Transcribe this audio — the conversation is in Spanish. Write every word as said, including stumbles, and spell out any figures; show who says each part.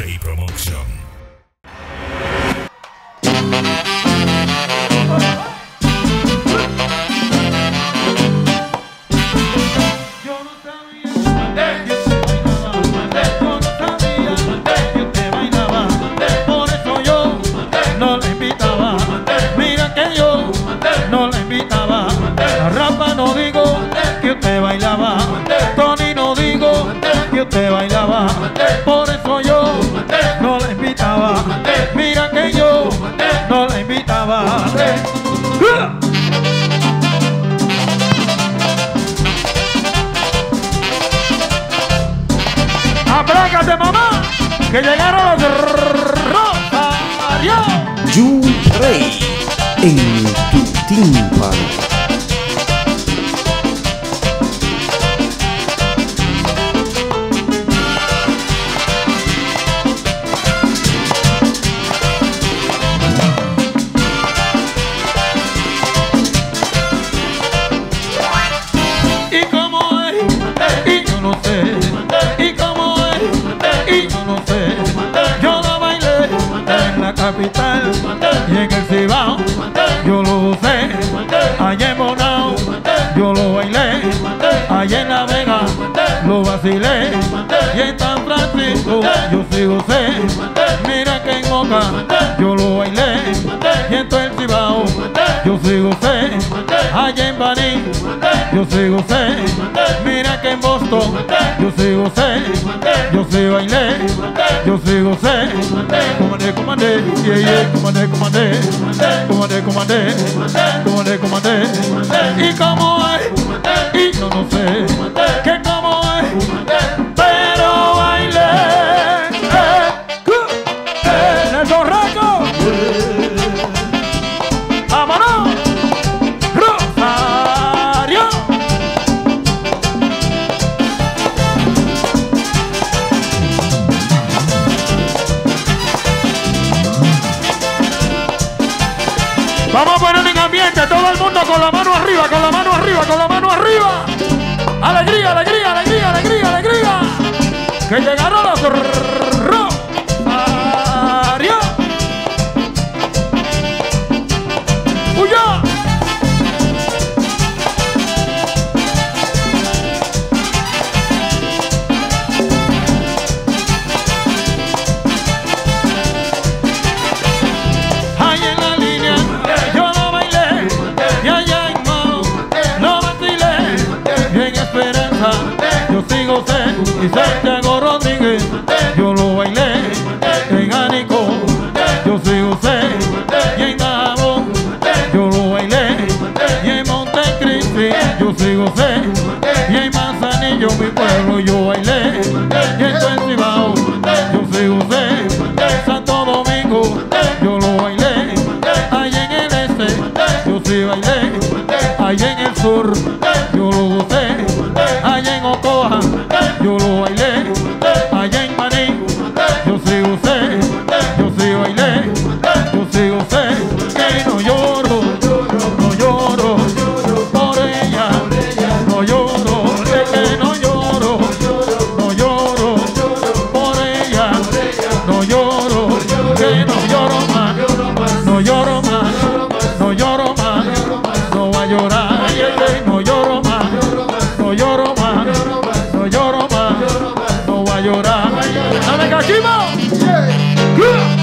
Speaker 1: Rey Promotion.
Speaker 2: No digo que usted bailaba, Tony no digo que usted bailaba, por eso yo no la invitaba. Mira que yo no la invitaba. Aplácate, mamá, que llegaron los Rosarios.
Speaker 3: Yu Rey en tu tímpano.
Speaker 2: Capital y en el Cibao yo lo usé, allá en Bonao yo lo bailé, allá en La Vega lo vacilé y en San Francisco yo sí usé. Mira que en Moca yo lo bailé y en todo el Cibao yo sí usé, allá en Baní yo sí usé. Mira que en Boston yo sí usé, yo sí bailé, yo sí usé. Comandé, comandé, yeah, yeah, comandé, comandé, comandé, comandé, comandé, comandé. Y cómo es, y yo no sé que cómo es, pero bailé. En el Torreco, vámonos, Rosario. Vamos a poner en ambiente, todo el mundo con la mano arriba, con la mano arriba, con la mano arriba. Alegría, alegría, alegría, alegría, alegría. Que llegaron los Rosarios. ¡Huya! Yo sigo sé y Santiago Rodríguez yo lo bailé en Ánico, yo sigo sé y en Dajabón yo lo bailé y en Montecristi yo sigo sé y en Manzanillo mi pueblo yo bailé y en todo el Cibao yo sigo sé, Santo Domingo yo lo bailé, allá en el este yo sí bailé, allá en el sur yo lo gocé, allá en Ocoa yo lo bailé, allá en Maní yo sí gocé, yo sí bailé, yo sí gocé, que no lloro, no lloro por ella, no lloro, es que no lloro, no lloro por ella, no lloro, que no lloro más, no lloro más, no lloro más, no va a llorar, que no lloro más, no lloro más, no lloro más, no va a llorar. ¡Dale, Cachimo! Yeah.